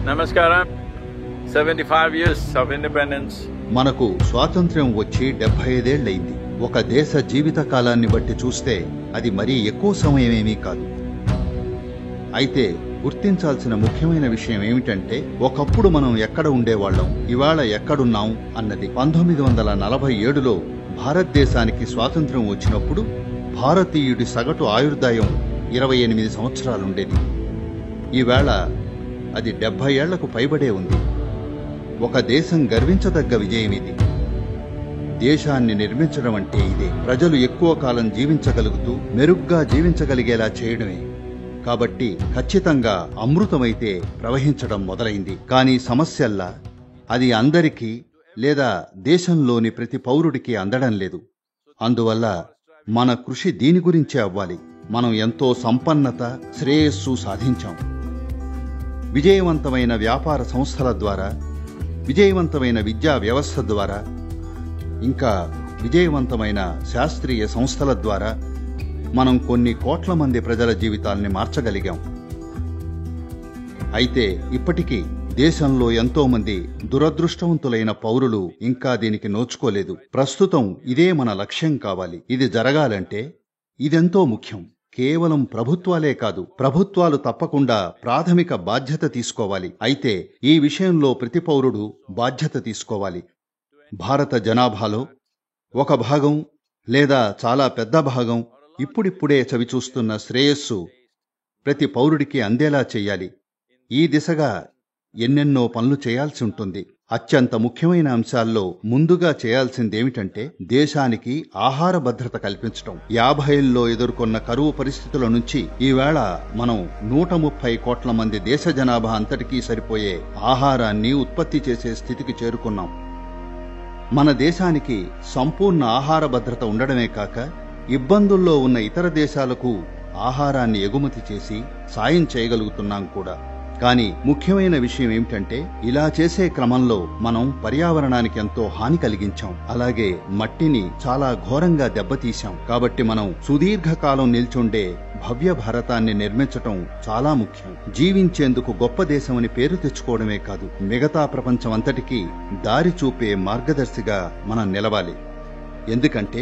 Namaskaram. 75 years of independence. మనకు స్వాతంత్ర్యం వచ్చి 75 ఏళ్లైంది. ఒక దేశ జీవిత కాలాన్ని బట్టి చూస్తే అది మరీ ఎక్కువ సమయమేమీ కాదు. అయితే గుర్తించాల్సిన ముఖ్యమైన విషయం ఏమిటంటే, ఒకప్పుడు మనం ఎక్కడ ఉండేవాళ్లం, ఇవాళ ఎక్కడున్నాం అన్నది. 1947లో భారతదేశానికి స్వాతంత్ర్యం వచ్చినప్పుడు భారతీయుడి సగటు ఆయుర్దాయం 28 సంవత్సరాలుండేది. ఈవేళ అది 70 ఏళ్లకు పైబడే ఉంది. ఒక దేశం గర్వించదగ్గ విజయం ఇది. దేశాన్ని నిర్మించడం అంటే ఇదే. ప్రజలు ఎక్కువ కాలం జీవించగలుగుతూ మెరుగ్గా జీవించగలిగేలా చేయడమే. కాబట్టి ఖచ్చితంగా అమృతమైతే ప్రవహించడం మొదలైంది. కానీ సమస్యల్లా అది అందరికీ లేదా దేశంలోని ప్రతి పౌరుడికి అందడం లేదు. అందువల్ల మన కృషి దీని గురించే అవ్వాలి. మనం ఎంతో సంపన్నత, శ్రేయస్సు సాధించాం. విజయవంతమైన వ్యాపార సంస్థల ద్వారా, విజయవంతమైన విద్యా వ్యవస్థ ద్వారా, ఇంకా విజయవంతమైన శాస్త్రీయ సంస్థల ద్వారా మనం కొన్ని కోట్ల మంది ప్రజల జీవితాల్ని మార్చగలిగాం. అయితే ఇప్పటికీ దేశంలో ఎంతో మంది దురదృష్టవంతులైన పౌరులు ఇంకా దీనికి నోచుకోలేదు. ప్రస్తుతం ఇదే మన లక్ష్యం కావాలి. ఇది జరగాలంటే ఇదెంతో ముఖ్యం. కేవలం ప్రభుత్వాలే కాదు, ప్రభుత్వాలు తప్పకుండా ప్రాథమిక బాధ్యత తీసుకోవాలి. అయితే ఈ విషయంలో ప్రతి పౌరుడు బాధ్యత తీసుకోవాలి. భారత జనాభాలో ఒక భాగం లేదా చాలా పెద్ద భాగం ఇప్పుడిప్పుడే చవిచూస్తున్న శ్రేయస్సు ప్రతి పౌరుడికి అందేలా చెయ్యాలి. ఈ దిశగా ఎన్నెన్నో పనులు చేయాల్సి ఉంటుంది. అత్యంత ముఖ్యమైన అంశాల్లో ముందుగా చేయాల్సిందేమిటంటే దేశానికి ఆహార భద్రత కల్పించడం. 50ల్లో ఎదుర్కొన్న కరువు పరిస్థితుల నుంచి ఈవేళ మనం 130 కోట్ల మంది దేశ జనాభా అంతటికీ సరిపోయే ఆహారాన్ని ఉత్పత్తి చేసే స్థితికి చేరుకున్నాం. మన దేశానికి సంపూర్ణ ఆహార భద్రత ఉండడమే కాక ఇబ్బందుల్లో ఉన్న ఇతర దేశాలకు ఆహారాన్ని ఎగుమతి చేసి సాయం చేయగలుగుతున్నాం కూడా. కానీ ముఖ్యమైన విషయం ఏమిటంటే, ఇలా చేసే క్రమంలో మనం పర్యావరణానికి ఎంతో హాని కలిగించాం. అలాగే మట్టిని చాలా ఘోరంగా దెబ్బతీశాం. కాబట్టి మనం సుదీర్ఘకాలం నిల్చుండే భవ్య భారతాన్ని నిర్మించటం చాలా ముఖ్యం. జీవించేందుకు గొప్ప దేశమని పేరు తెచ్చుకోవడమే కాదు, మిగతా ప్రపంచమంతటికీ దారి చూపే మార్గదర్శిగా మనం నిలవాలి. ఎందుకంటే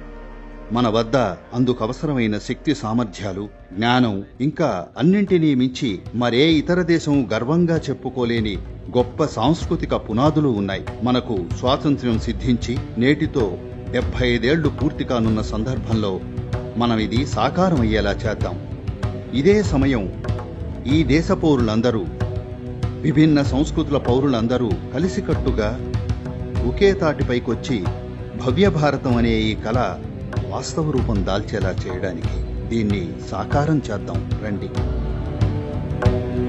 మన వద్ద అందుకు అవసరమైన శక్తి సామర్థ్యాలు, జ్ఞానం, ఇంకా అన్నింటినీ మించి మరే ఇతర దేశం గర్వంగా చెప్పుకోలేని గొప్ప సాంస్కృతిక పునాదులు ఉన్నాయి. మనకు స్వాతంత్ర్యం సిద్ధించి నేటితో 75 ఏళ్లు పూర్తి కానున్న సందర్భంలో మనం ఇది సాకారం అయ్యేలా చేద్దాం. ఇదే సమయం ఈ దేశ పౌరులందరూ, విభిన్న సంస్కృతుల పౌరులందరూ కలిసికట్టుగా ఒకే తాటిపైకొచ్చి భవ్య భారతం అనే ఈ కళ వాస్తవ రూపం దాల్చేలా చేయడానికి దీన్ని సాకారం చేద్దాం రండి.